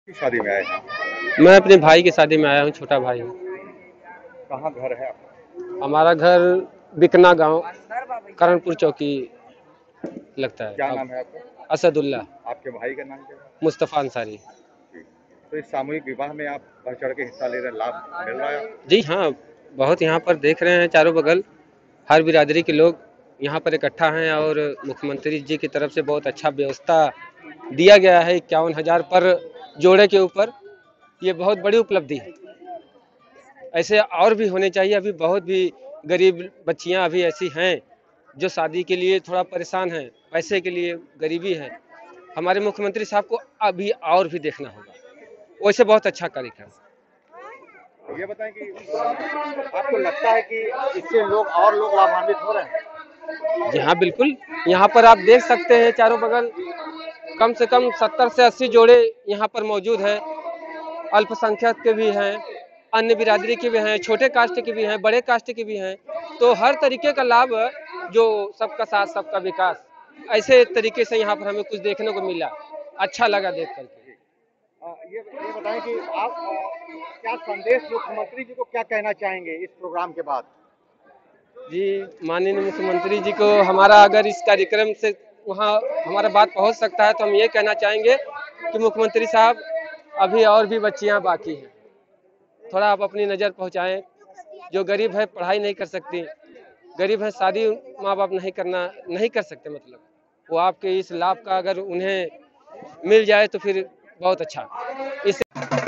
की शादी में आए हैं? मैं अपने भाई की शादी में आया हूँ, छोटा भाई हूँ। कहाँ घर है आपका? हमारा घर बिकना गांव, करणपुर चौकी लगता है। क्या अब नाम है आपका? असदुल्ला, आपके भाई का नाम क्या है? मुस्तफ़ा अंसारी। जी। तो इस सामूहिक विवाह में आप बढ़ चढ़ के हिस्सा ले रहे हैं, लाभ मिल रहा है आपको? जी हाँ, बहुत यहाँ पर देख रहे हैं चारों बगल हर बिरादरी के लोग यहाँ पर इकट्ठा हैं और मुख्यमंत्री जी की तरफ से बहुत अच्छा व्यवस्था दिया गया है। 51,000 पर जोड़े के ऊपर, ये बहुत बड़ी उपलब्धि है। ऐसे और भी होने चाहिए। अभी बहुत भी गरीब बच्चियाँ अभी ऐसी हैं जो शादी के लिए थोड़ा परेशान हैं, पैसे के लिए गरीबी है। हमारे मुख्यमंत्री साहब को अभी और भी देखना होगा। वैसे बहुत अच्छा कार्यक्रम। ये बताएं कि आपको लगता है कि इससे लोग लाभान्वित हो रहे हैं? जी हाँ, बिल्कुल। यहाँ पर आप देख सकते हैं चारों बगल कम से कम 70 से 80 जोड़े यहाँ पर मौजूद हैं। अल्पसंख्यक के भी हैं, अन्य बिरादरी के भी हैं, छोटे कास्ट के भी हैं, बड़े कास्ट के भी हैं। तो हर तरीके का लाभ, जो सबका साथ सबका विकास, ऐसे तरीके से यहाँ पर हमें कुछ देखने को मिला। अच्छा लगा देख करके। ये बताएं कि आप क्या संदेश मुख्यमंत्री जी को क्या कहना चाहेंगे इस प्रोग्राम के बाद? जी, माननीय मुख्यमंत्री जी को हमारा अगर इस कार्यक्रम से वहाँ हमारा बात पहुँच सकता है तो हम ये कहना चाहेंगे कि मुख्यमंत्री साहब, अभी और भी बच्चियाँ बाकी हैं, थोड़ा आप अपनी नज़र पहुँचाएं। जो गरीब है पढ़ाई नहीं कर सकती, गरीब है शादी माँ बाप नहीं कर सकते, मतलब वो आपके इस लाभ का अगर उन्हें मिल जाए तो फिर बहुत अच्छा। इस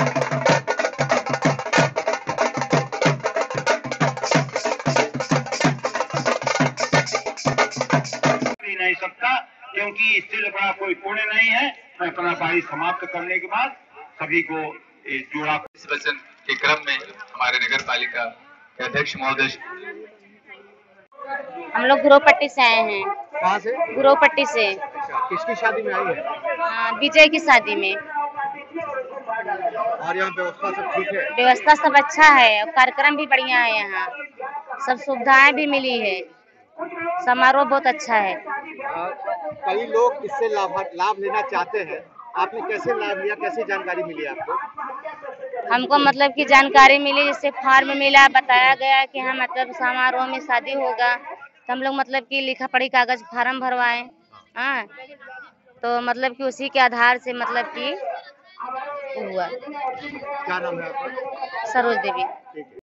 नहीं सकता, क्योंकि इससे बड़ा कोई पुण्य नहीं है। मैं अपना बारी समाप्त करने के बाद सभी को जोड़ा इस वचन के क्रम में हमारे नगर पालिका के अध्यक्ष महोदय। हम लोग गुरोपट्टी से आए हैं। कहाँ से? गुरोपट्टी से। अच्छा, किसकी शादी में आई है? विजय की शादी में। और यहाँ व्यवस्था सब ठीक है? व्यवस्था सब अच्छा है और कार्यक्रम भी बढ़िया है। यहाँ सब सुविधाएं भी मिली है। समारोह बहुत अच्छा है। कई लोग इससे लाभ लेना चाहते हैं। आपने कैसे लाभ लिया, कैसे जानकारी मिली आपको? हमको मतलब कि जानकारी मिली, जिससे फॉर्म मिला, बताया गया कि हाँ मतलब समारोह में शादी होगा, तो हम लोग मतलब कि लिखा पढ़ी कागज फार्म भरवाए। हाँ, तो मतलब कि उसी के आधार से मतलब कि हुआ। क्या नाम है आपका? सरोज देवी।